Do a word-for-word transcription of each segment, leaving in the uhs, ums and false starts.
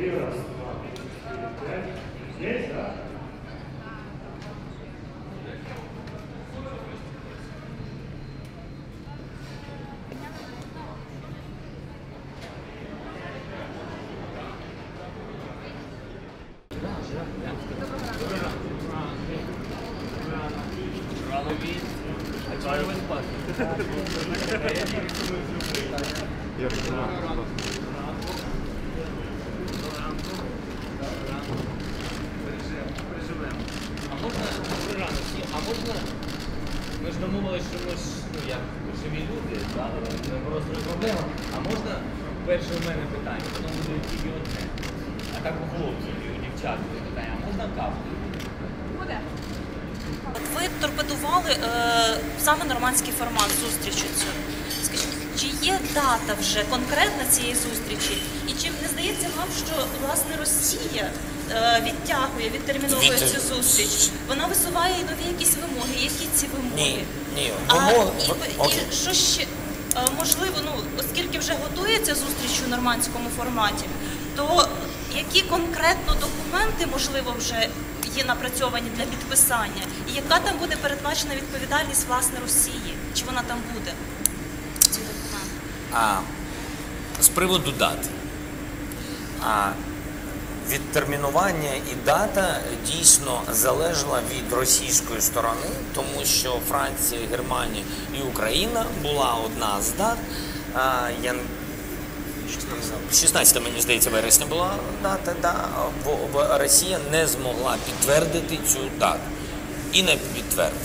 раз, два, три, четыре, пять. Здесь, да? А можна, а можна, ми ж домовилися, що ми ж, ну, як живі люди, да, не просто проблема. А можна перше у мене питання, потім буде тільки одне. А так у хлопців, у дівчат буде питання, а можна каву? Буде. Ви торпедували е, саме нормандський формат зустрічі цю. Скажіть, чи є дата вже конкретна цієї зустрічі? І чи не здається вам, що власне Росія е, відтягує, відтерміновує Від- цю зустріч? Вона висуває і нові якісь вимоги. Які ці вимоги? Ні, ні, А, вимоги. і, Окей. і що ще е, можливо, ну оскільки вже готується зустріч у нормандському форматі, то які конкретно документи можливо вже є напрацьовані для підписання, і яка там буде передбачена відповідальність власне Росії? Чи вона там буде? Ці документи? А з приводу дати. А відтермінування і дата дійсно залежала від російської сторони, тому що Франція, Германія і Україна була одна з дат. А, я шістнадцяте, мені здається, вересня була дата, да, бо бо Росія не змогла підтвердити цю дату. І не підтвердила.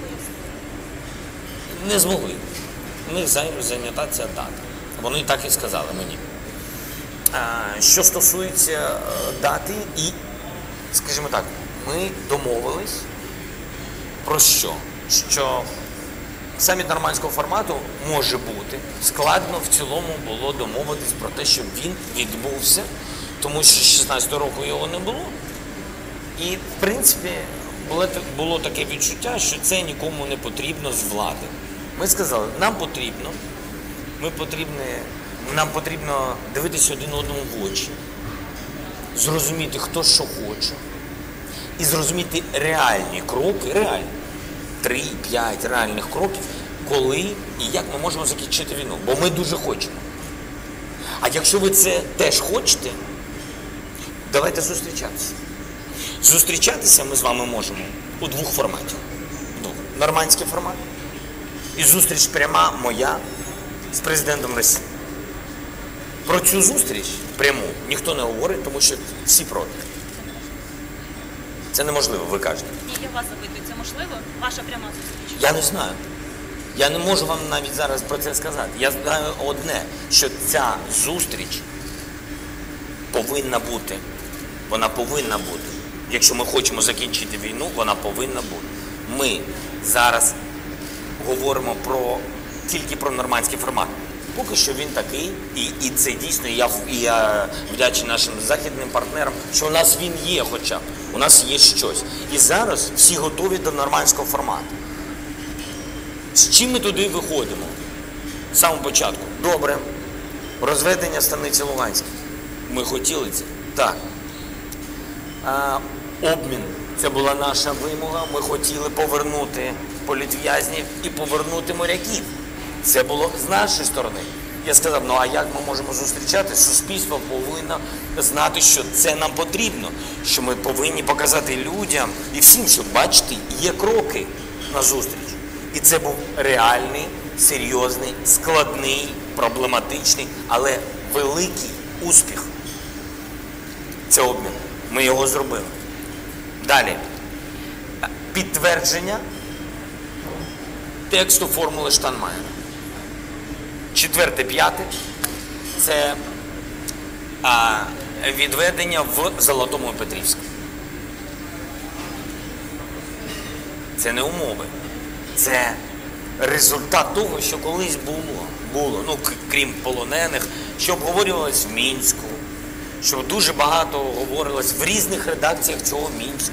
Не змогли. У них зайнята ця дата. Вони так і сказали мені. А, що стосується е, дати, і, скажімо так, ми домовились про що? Що саміт нормандського формату може бути. Складно в цілому було домовитись про те, щоб він відбувся, тому що з шістнадцятого року його не було. І, в принципі, було, було таке відчуття, що це нікому не потрібно з влади. Ми сказали, нам потрібно, ми потрібні, нам потрібно дивитися один одному в очі, зрозуміти, хто що хоче, і зрозуміти реальні кроки, реальні, три-п'ять реальних кроків, коли і як ми можемо закінчити війну. Бо ми дуже хочемо. А якщо ви це теж хочете, давайте зустрічатися. Зустрічатися ми з вами можемо у двох форматах. Двох. Нормандський формат і зустріч пряма моя з президентом Росії. Про цю зустріч пряму ніхто не говорить, тому що всі проти. Це неможливо, ви кажете. І я вас запитую, це можливо? Ваша пряма зустріч? Я не знаю. Я не можу вам навіть зараз про це сказати. Я знаю одне, що ця зустріч повинна бути. Вона повинна бути. Якщо ми хочемо закінчити війну, вона повинна бути. Ми зараз говоримо про, тільки про нормандський формат. Поки що він такий, і, і це дійсно, і я, і я вдячний нашим західним партнерам, що у нас він є хоча б, у нас є щось. І зараз всі готові до нормандського формату. З чим ми туди виходимо? З самого початку. Добре. Розведення станиці Луганській. Ми хотіли це? Так. А, обмін. Це була наша вимога. Ми хотіли повернути політв'язнів і повернути моряків. Це було з нашої сторони. Я сказав, ну а як ми можемо зустрічати? Суспільство повинно знати, що це нам потрібно, що ми повинні показати людям і всім, що бачите, є кроки на зустріч. І це був реальний, серйозний, складний, проблематичний, але великий успіх. Це обмін. Ми його зробили. Далі. Підтвердження тексту формули Штайнмайєра. Четверте, п'яте – це а, відведення в Золотому і Петрівську. Це не умови. Це результат того, що колись було. було. Ну, крім полонених, що обговорювалось в Мінську, що дуже багато говорилось в різних редакціях цього Мінську.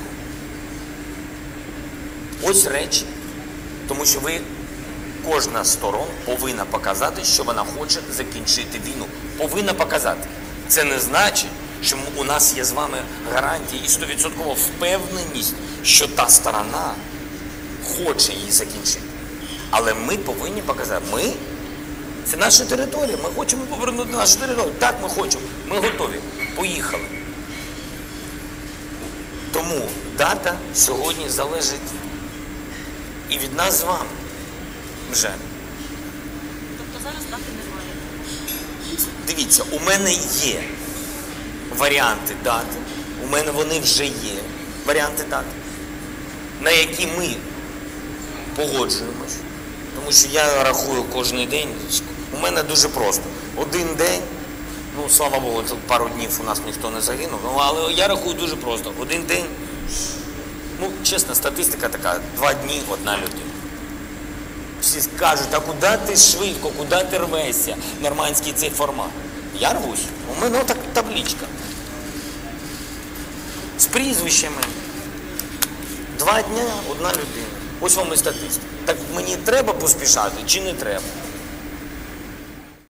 Ось речі. Тому що ви, кожна з сторон повинна показати, що вона хоче закінчити війну. Повинна показати. Це не значить, що у нас є з вами гарантії і стовідсоткова впевненість, що та сторона хоче її закінчити. Але ми повинні показати, ми – це наша територія, ми хочемо повернути нашу територію. Так, ми хочемо, ми готові, поїхали. Тому дата сьогодні залежить і від нас з вами вже. Тобто зараз дати немає. Дивіться, у мене є варіанти дати, у мене вони вже є, варіанти дати, на які ми погоджуємось. Тому що я рахую кожен день, у мене дуже просто. Один день, ну слава Богу, пару днів у нас ніхто не загинув, ну, але я рахую дуже просто. Один день, ну чесно, статистика така, два дні одна людина. Всі кажуть, а куди ти швидко, куди ти рвешся, нормандський цей формат. Я рвусь, у мене отак табличка. З прізвищами. Два дня одна людина. Ось вам і статистика. Так мені треба поспішати чи не треба?